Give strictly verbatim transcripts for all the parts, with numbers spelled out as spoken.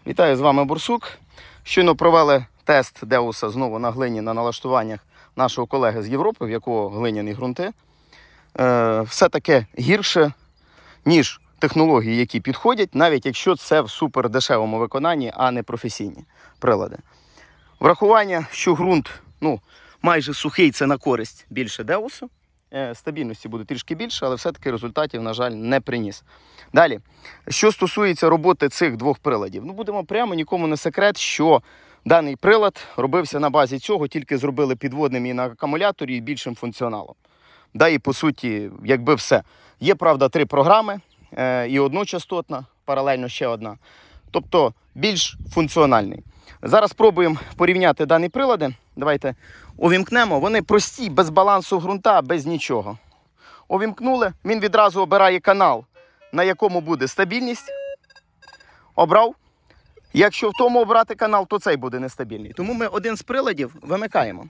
Вітаю, з вами Борсук. Щойно провели тест Деуса знову на глині на налаштуваннях нашого колеги з Європи, в якого глиняні ґрунти. Е, все таке гірше, ніж технології, які підходять, навіть якщо це в супердешевому виконанні, а не професійні прилади. Врахування, що ґрунт ну, майже сухий, це на користь більше Деусу. Е, стабільності буде трішки більше, але все-таки результатів, на жаль, не приніс. Далі, що стосується роботи цих двох приладів. Ну, будемо прямо, нікому не секрет, що даний прилад робився на базі цього, тільки зробили підводним і на акумуляторі, і більшим функціоналом. Да, і по суті, якби все. Є, правда, три програми, е, і одночастотна, паралельно ще одна. Тобто, більш функціональний. Зараз спробуємо порівняти дані прилади. Давайте увімкнемо. Вони прості, без балансу ґрунта, без нічого. Увімкнули, він відразу обирає канал, на якому буде стабільність. Обрав. Якщо в тому обрати канал, то цей буде нестабільний. Тому ми один з приладів вимикаємо.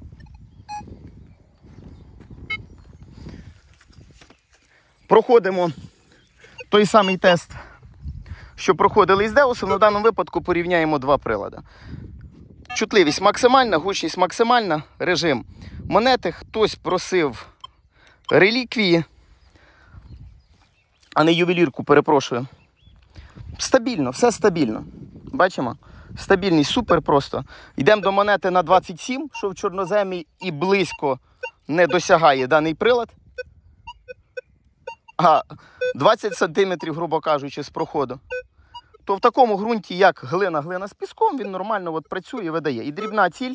Проходимо той самий тест, що проходили із Деусом. На даному випадку порівняємо два прилади. Чутливість максимальна, гучність максимальна, режим монети. Хтось просив реліквії, а не ювелірку, перепрошую. Стабільно, все стабільно. Бачимо? Стабільність супер просто. Йдемо до монети на двадцять сім, що в чорноземі і близько не досягає даний прилад. А двадцять сантиметрів, грубо кажучи, з проходу. То в такому ґрунті, як глина-глина з піском, він нормально от працює, видає. І дрібна ціль,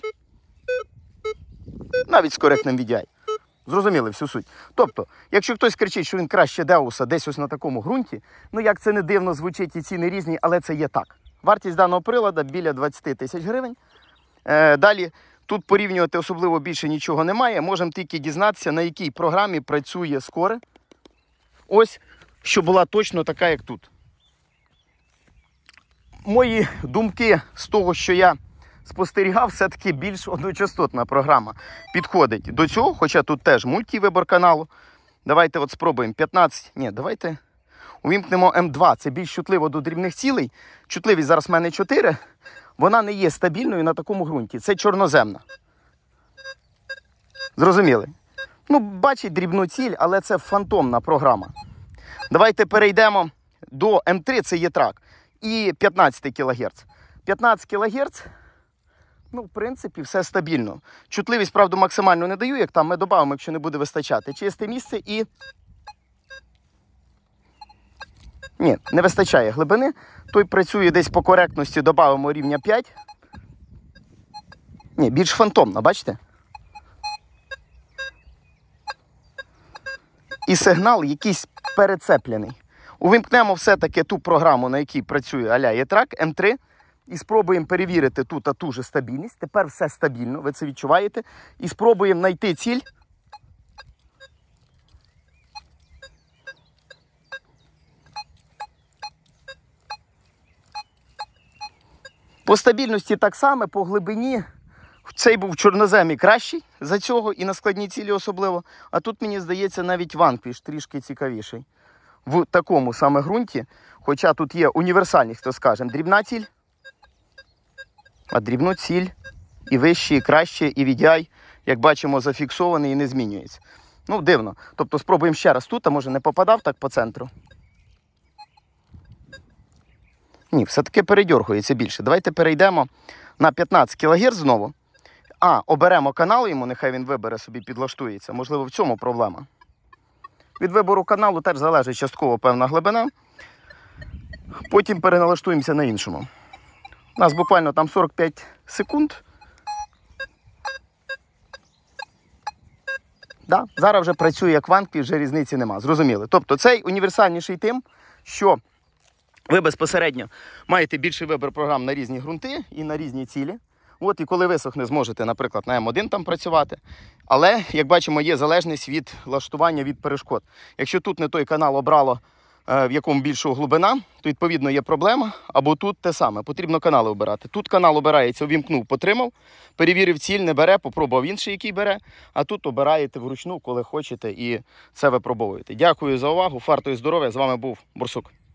навіть з коректним ві ді ай. Зрозуміли всю суть. Тобто, якщо хтось кричить, що він краще Деуса десь ось на такому ґрунті, ну як це не дивно звучить, і ціни різні, але це є так. Вартість даного прилада біля двадцять тисяч гривень. Е, далі, тут порівнювати особливо більше нічого немає. Можемо тільки дізнатися, на якій програмі працює скоре. Ось, що була точно така, як тут. Мої думки з того, що я спостерігав, все-таки більш одночастотна програма підходить до цього, хоча тут теж мультивибор каналу. Давайте от спробуємо п'ятнадцять, ні, давайте увімкнемо ем два, це більш чутливо до дрібних цілей. Чутливість зараз в мене чотири, вона не є стабільною на такому ґрунті, це чорноземна. Зрозуміли? Ну, бачить дрібну ціль, але це фантомна програма. Давайте перейдемо до ем три, це є трак, і п'ятнадцять кілогерц. п'ятнадцять кілогерц, ну, в принципі, все стабільно. Чутливість, правда, максимально не даю, як там ми додамо, якщо не буде вистачати. Чисте місце і... Ні, не вистачає глибини. Той працює десь по коректності, додамо рівня п'ять. Ні, більш фантомно, бачите? І сигнал якийсь перецеплений. Увімкнемо все-таки ту програму, на якій працює а-ля Є-трак, ем три, і спробуємо перевірити тут а ту же стабільність. Тепер все стабільно, ви це відчуваєте. І спробуємо знайти ціль. По стабільності так само, по глибині. Цей був в чорноземі кращий за цього і на складній цілі особливо. А тут, мені здається, навіть ванквіш трішки цікавіший. В такому саме ґрунті, хоча тут є універсальність, то скажемо, дрібна ціль, а дрібну ціль і вище, і краще, і ві ді ай, як бачимо, зафіксований і не змінюється. Ну, дивно. Тобто спробуємо ще раз тут, а може не попадав так по центру. Ні, все-таки передьоргується більше. Давайте перейдемо на п'ятнадцять кілогерц знову. А, оберемо канал йому, нехай він вибере собі, підлаштується. Можливо, в цьому проблема. Від вибору каналу теж залежить частково певна глибина. Потім переналаштуємося на іншому. У нас буквально там сорок п'ять секунд. Да, зараз вже працює як ванквіш, вже різниці нема. Зрозуміли. Тобто цей універсальніший тим, що ви безпосередньо маєте більший вибір програм на різні ґрунти і на різні цілі. От, і коли висохне, зможете, наприклад, на ем один там працювати. Але, як бачимо, є залежність від влаштування від перешкод. Якщо тут не той канал обрало, в якому більша глибина, то, відповідно, є проблема. Або тут те саме. Потрібно канали обирати. Тут канал обирається, увімкнув, потримав, перевірив ціль, не бере, попробував інший, який бере. А тут обираєте вручну, коли хочете, і це випробовуєте. Дякую за увагу. Фарту і здоров'я. З вами був Борсук.